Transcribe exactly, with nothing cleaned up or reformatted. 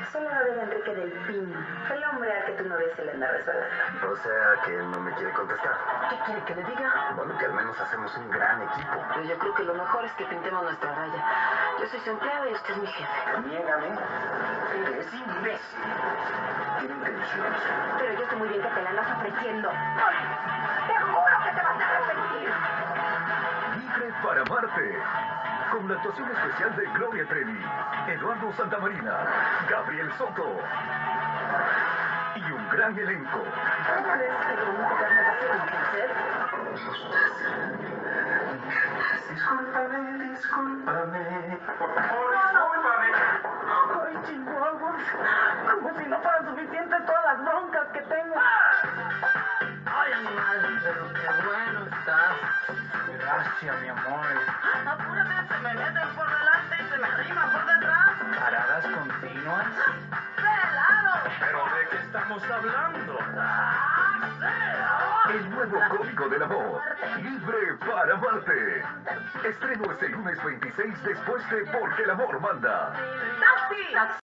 Solo va a ver a Enrique del Pino, el hombre al que tu novia se le anda resbalando. O sea, que no me quiere contestar. ¿Qué quiere que le diga? Bueno, que al menos hacemos un gran equipo. Pero yo creo que lo mejor es que pintemos nuestra raya. Yo soy su empleado y usted es mi jefe. Niégame. Eres imbécil. Tiene intenciones. Pero yo sé muy bien que te la andas ofreciendo. ¡Te juro que te vas a arrepentir! Libre para amarte. Con la actuación especial de Gloria Trevi, Eduardo Santamarina, Gabriel Soto y un gran elenco. ¿Crees que con un tocar me vas a convencer? Discúlpame, discúlpame. Por favor, discúlpame. Ay, chihuahuas. Como si no fueran suficientes todas las broncas que tengo. Ay, animal, pero qué bueno estás. Gracias, mi amor. Apúrate, se me meten por delante y se me arriman por detrás. ¿Paradas continuas? ¡Pelado! ¿Pero de qué estamos hablando? ¡Ah, El nuevo código del amor. Libre para amarte. Estreno este lunes veintiséis después de Porque el amor manda. ¡Taxi!